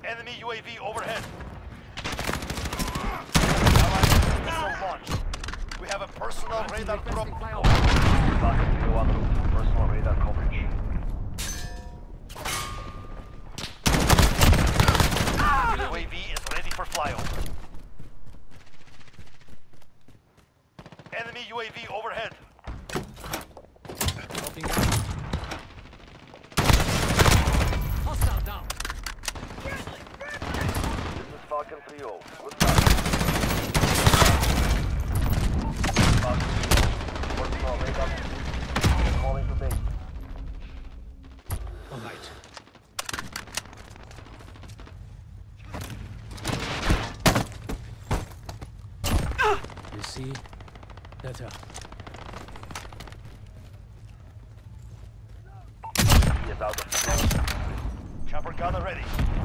Enemy UAV overhead. Allied missile launched. We have a personal radar drop. Falcon 301 route. Personal radar coverage. UAV is ready for flyover. Enemy UAV overhead. Hostile down. This is Falcon 3-0. Good luck. Falcon 3-0. Personal radar. Calling to base. All right. You see? Better. He is out of sight. Chopper gunner ready.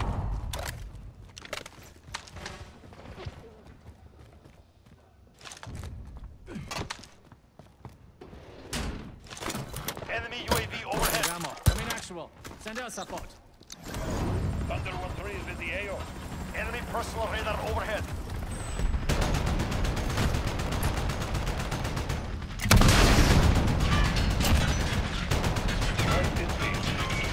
Enemy UAV overhead. Ammo. Coming actual. Send out support. Thunder 1-3 is in the AO. Enemy personal radar overhead. Rest in peace.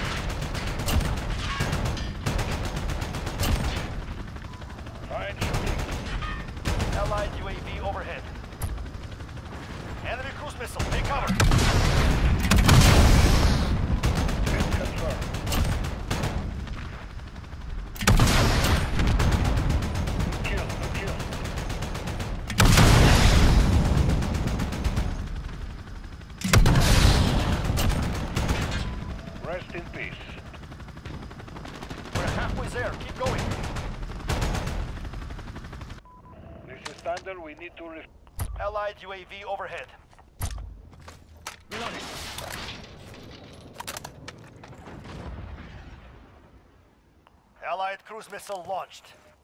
Try and shooting. Allied UAV overhead. Enemy cruise missile, take cover. Hit confirmed. Kill. Rest in peace. We're halfway there. Keep going. This is Thunder. We need to... Allied UAV overhead. Reloading. Allied cruise missile launched.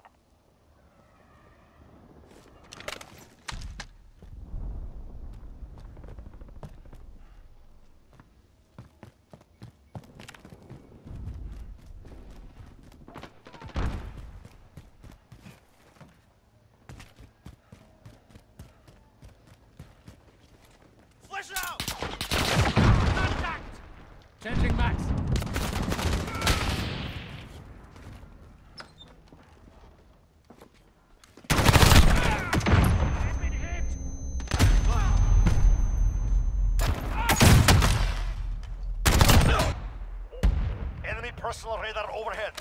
Flash it out! Contact! Changing max. Enemy personal radar overhead.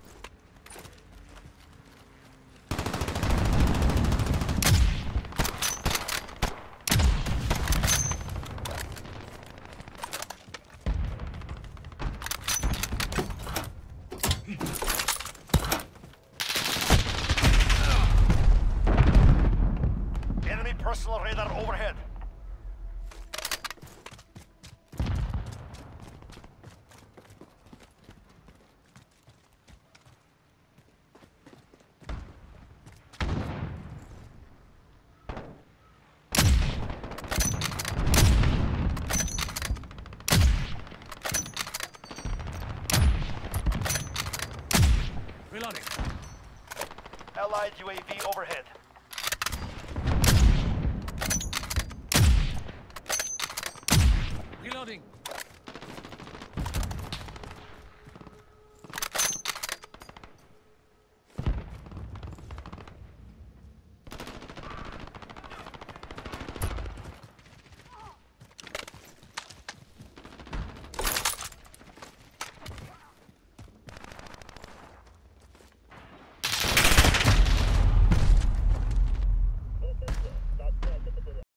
Enemy personal radar overhead. Reloading. Allied UAV overhead. Reloading.